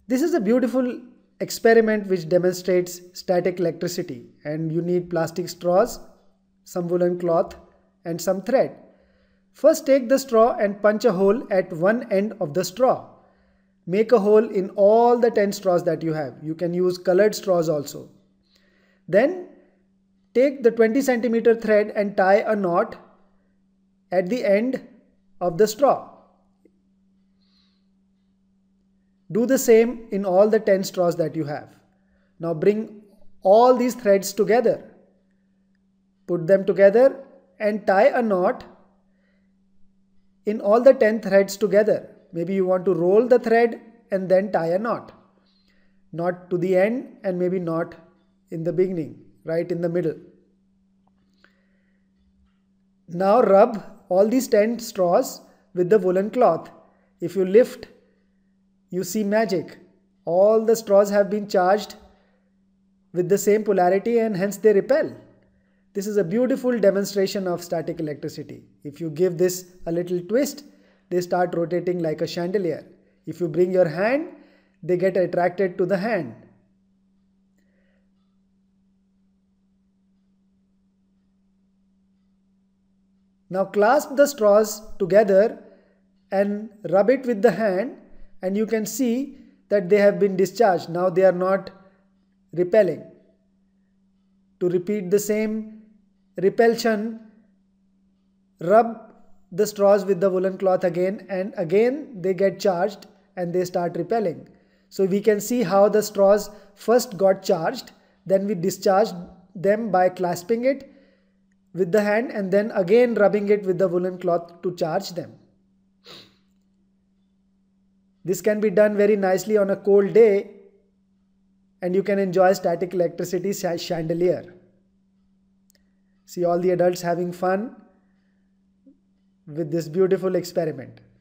This is a beautiful experiment which demonstrates static electricity, and you need plastic straws, some woolen cloth and some thread. First take the straw and punch a hole at one end of the straw. Make a hole in all the 10 straws that you have. You can use colored straws also. Then take the 20 centimeter thread and tie a knot at the end of the straw. Do the same in all the 10 straws that you have. Now bring all these threads together. Put them together and tie a knot in all the 10 threads together. Maybe you want to roll the thread and then tie a knot. Knot to the end and maybe knot in the beginning, right in the middle. Now rub all these 10 straws with the woolen cloth. If you lift, you see magic. All the straws have been charged with the same polarity and hence they repel. This is a beautiful demonstration of static electricity. If you give this a little twist, they start rotating like a chandelier. If you bring your hand, they get attracted to the hand. Now clasp the straws together and rub it with the hand, and you can see that they have been discharged. Now they are not repelling. To repeat the same repulsion, rub the straws with the woolen cloth again, and again they get charged and they start repelling. So we can see how the straws first got charged, then we discharged them by clasping it with the hand and then again rubbing it with the woolen cloth to charge them. This can be done very nicely on a cold day, and you can enjoy static electricity chandelier. See all the adults having fun with this beautiful experiment.